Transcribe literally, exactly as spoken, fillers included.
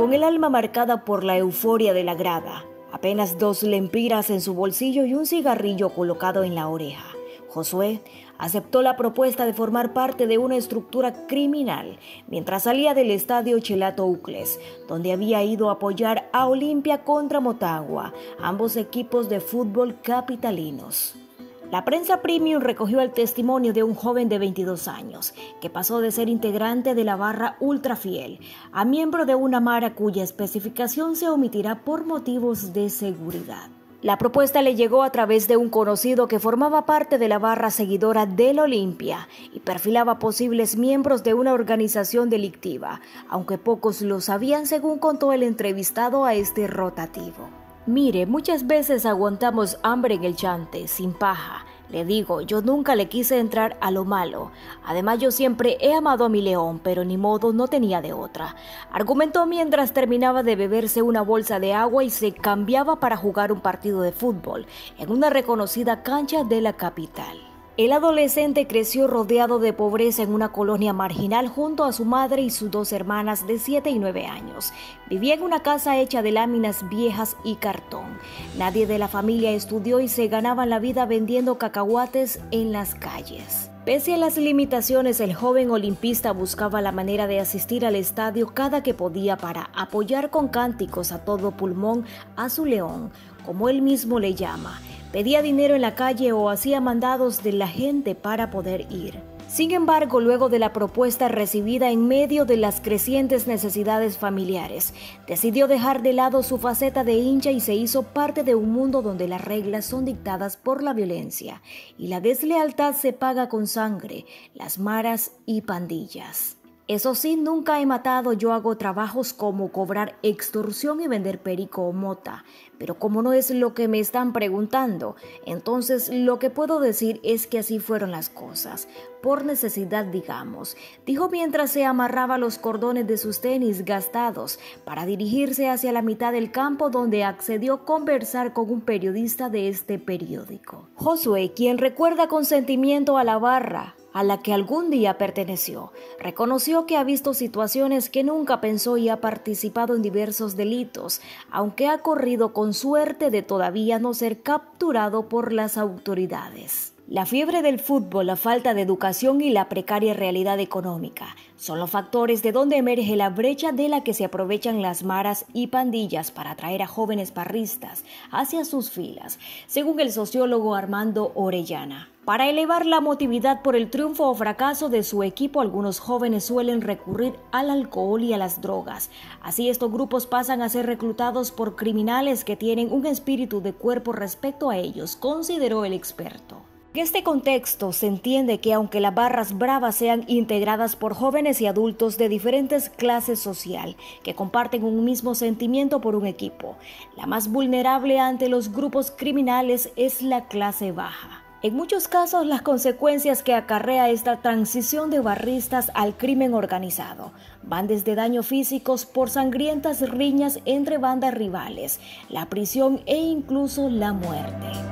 con el alma marcada por la euforia de la grada, apenas dos lempiras en su bolsillo y un cigarrillo colocado en la oreja. Josué aceptó la propuesta de formar parte de una estructura criminal mientras salía del estadio Chelato Ucles, donde había ido a apoyar a Olimpia contra Motagua, ambos equipos de fútbol capitalinos. La prensa premium recogió el testimonio de un joven de veintidós años, que pasó de ser integrante de la barra Ultra Fiel a miembro de una mara cuya especificación se omitirá por motivos de seguridad. La propuesta le llegó a través de un conocido que formaba parte de la barra seguidora del Olimpia y perfilaba posibles miembros de una organización delictiva, aunque pocos lo sabían, según contó el entrevistado a este rotativo. Mire, muchas veces aguantamos hambre en el chante, sin paja. Le digo, yo nunca le quise entrar a lo malo. Además, yo siempre he amado a mi león, pero ni modo, no tenía de otra. Argumentó mientras terminaba de beberse una bolsa de agua y se cambiaba para jugar un partido de fútbol en una reconocida cancha de la capital. El adolescente creció rodeado de pobreza en una colonia marginal junto a su madre y sus dos hermanas de siete y nueve años. Vivía en una casa hecha de láminas viejas y cartón. Nadie de la familia estudió y se ganaban la vida vendiendo cacahuates en las calles. Pese a las limitaciones, el joven olimpista buscaba la manera de asistir al estadio cada que podía para apoyar con cánticos a todo pulmón a su león, como él mismo le llama. Pedía dinero en la calle o hacía mandados de la gente para poder ir. Sin embargo, luego de la propuesta recibida en medio de las crecientes necesidades familiares, decidió dejar de lado su faceta de hincha y se hizo parte de un mundo donde las reglas son dictadas por la violencia y la deslealtad se paga con sangre, las maras y pandillas. Eso sí, nunca he matado, yo hago trabajos como cobrar extorsión y vender perico o mota, pero como no es lo que me están preguntando, entonces lo que puedo decir es que así fueron las cosas, por necesidad digamos, dijo mientras se amarraba los cordones de sus tenis gastados para dirigirse hacia la mitad del campo donde accedió a conversar con un periodista de este periódico. Josué, quien recuerda con sentimiento a la barra a la que algún día perteneció, reconoció que ha visto situaciones que nunca pensó y ha participado en diversos delitos, aunque ha corrido con suerte de todavía no ser capturado por las autoridades. La fiebre del fútbol, la falta de educación y la precaria realidad económica son los factores de donde emerge la brecha de la que se aprovechan las maras y pandillas para atraer a jóvenes parristas hacia sus filas, según el sociólogo Armando Orellana. Para elevar la motividad por el triunfo o fracaso de su equipo, algunos jóvenes suelen recurrir al alcohol y a las drogas. Así, estos grupos pasan a ser reclutados por criminales que tienen un espíritu de cuerpo respecto a ellos, consideró el experto. En este contexto se entiende que aunque las barras bravas sean integradas por jóvenes y adultos de diferentes clases social que comparten un mismo sentimiento por un equipo, la más vulnerable ante los grupos criminales es la clase baja. En muchos casos, las consecuencias que acarrea esta transición de barristas al crimen organizado van desde daños físicos por sangrientas riñas entre bandas rivales, la prisión e incluso la muerte.